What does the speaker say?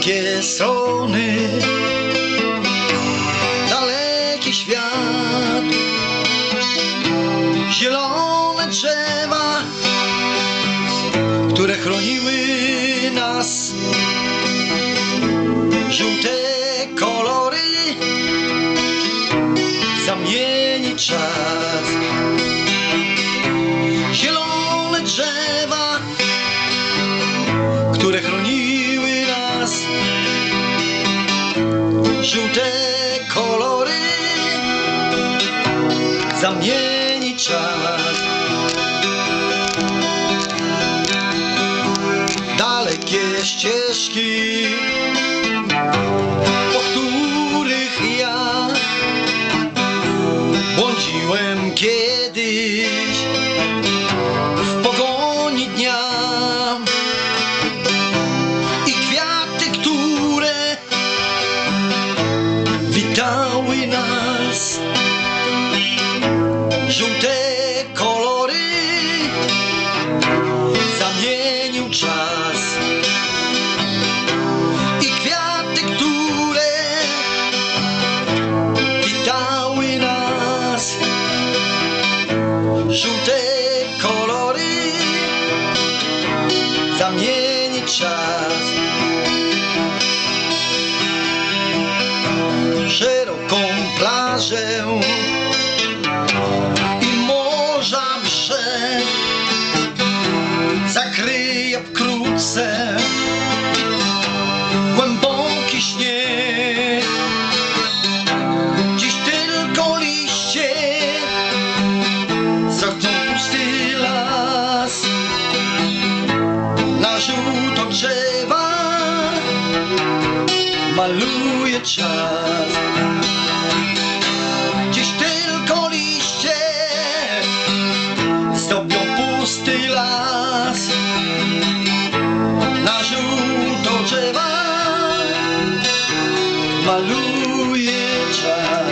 dalekie strony, daleki świat, zielone drzewa, które chroniły nas, żółte kolory zamieni czas. Zielone drzewa, które chroniły nas, żółte kolory zamieni czas. Dalekie ścieżki, po których ja błądziłem kiedyś w pogoni dnia, i kwiaty, które witały nas, żółte kolory zamienił czas. I kwiaty, które witały nas, żółte kolory zamieni czas. Szeroką plażę i morza brzeg zakryje wkrótce głęboki śnieg. Dziś tylko liście zachną pusty las, na żółto drzewa maluje czas. Dziś tylko liście zdobią pusty las, na żółto drzewa maluje czas.